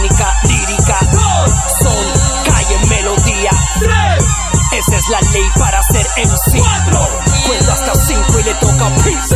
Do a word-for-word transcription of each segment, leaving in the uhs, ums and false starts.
técnica, lírica, son, calle, melodía. Esa es la ley para ser M C. Cuento hasta cinco y le toca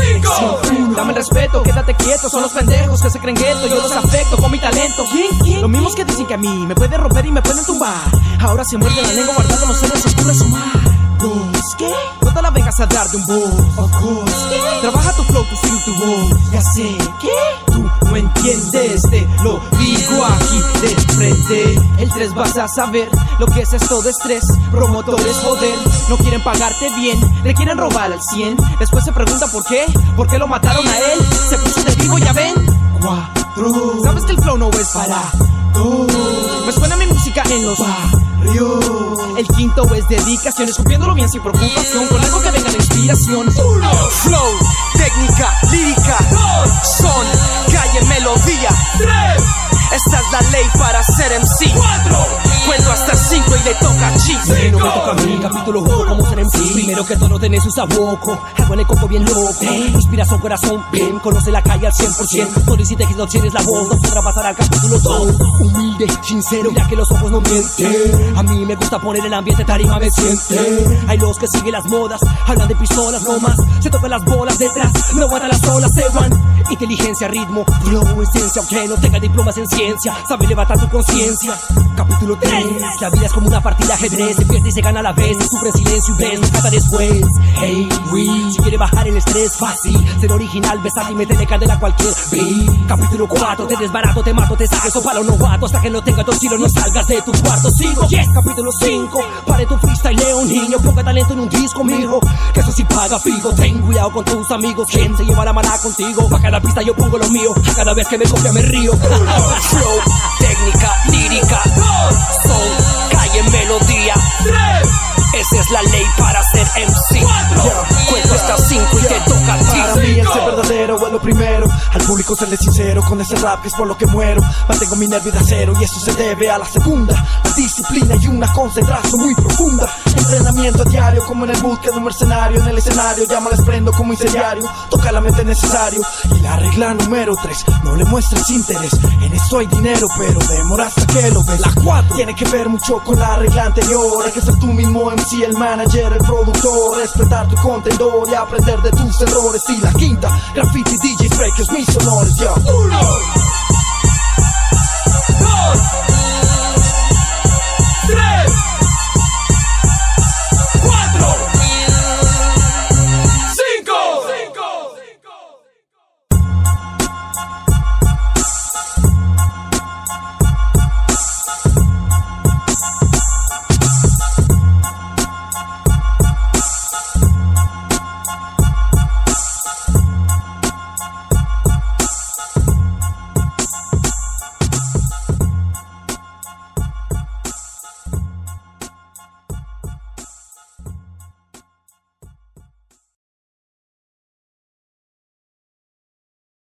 P. Dame el respeto, quédate quieto. Son los pendejos que se creen gueto. Yo los afecto con mi talento. ¿Quién? ¿Quién? Los mismos que dicen que a mí me pueden romper y me pueden tumbar. Ahora se muerde la lengua guardando los celos oscuros su mar. Dos, ¿qué? No te la vengas a dar de un boss. Of course, ¿qué? Trabaja tu flow, tu swing, tu voz. Ya sé, ¿qué? Tú no entiendes, te lo digo aquí de frente. El tres vas a saber lo que es esto de estrés. Promotores, joder, no quieren pagarte bien, le quieren robar al cien. Después se pregunta por qué, por qué lo mataron a él. Se puso de vivo, ya ven. Cuatro. Sabes que el flow no es para dos. Me suena mi música en los barrios. El quinto es dedicación, escupiéndolo bien sin preocupación, con algo que venga de inspiración. Uno. Flow, técnica, lírica, son, calle, melodía. Tres. Esta es la ley para ser M C. Cuatro. Cuento hasta cinco y le toca a G. No me toca a mí, capítulo juego como ser M C. Primero que todo tenés un saboco, algo en el coco bien loco. Inspiración, corazón, bien, conoce la calle al cien por ciento. Todo y si te no tienes la voz, no podrá pasar al capítulo dos. Humilde, sincero, mira que los ojos no mienten. A mí me gusta poner el ambiente, tarima me siente. Hay los que siguen las modas, hablan de pistolas, no más. Se tocan las bolas detrás, no aguantan las olas, se van. Inteligencia, ritmo, flow, esencia. Aunque no tenga diplomas en ciencia, sabe levantar tu conciencia. Capítulo tres. La vida es como una partida ajedrez, se pierde y se gana a la vez. Sufre en silencio y ves, me canta después. Hey, we, si quiere bajar el estrés, fácil. Ser original, besar y meterle candela a cualquier beat. Capítulo cuatro, te desbarato, te mato, te saques o palo novato. Hasta que no tenga tu estilo, no salgas de tu cuarto. Sigo, yes. Capítulo cinco, pare tu freestyle, leo un niño. Ponga talento en un disco, mijo, que eso sí paga fijo. Ten cuidado con tus amigos, ¿quién se lleva la mala contigo? Pa' cada pista yo pongo lo mío, a cada vez que me copia me río. Flow, técnica, lírica, son, calle, melodía. Tres. Esa es la ley para ser M C. Cuento hasta cinco y te toca a ti. Para mí el ser verdadero es lo primero. Al público serle sincero con ese rap que es por lo que muero. Mantengo mi nervio de acero y eso se debe a la segunda. La disciplina y una concentración muy profunda. Entrenamiento a diario como en el boot que de un mercenario. En el escenario ya me les prendo como incendiario. Toca la mente necesario. Y la regla número tres, no le muestres interés. En esto hay dinero pero demora hasta que lo ves. La cuatro tiene que ver mucho con la regla anterior. Hay que ser tú mismo M C, el manager, el productor. Respetar tu contendor y aprender de tus errores. Y la quinta, graffiti, D Js, breakers, mis honores, yo. Uno.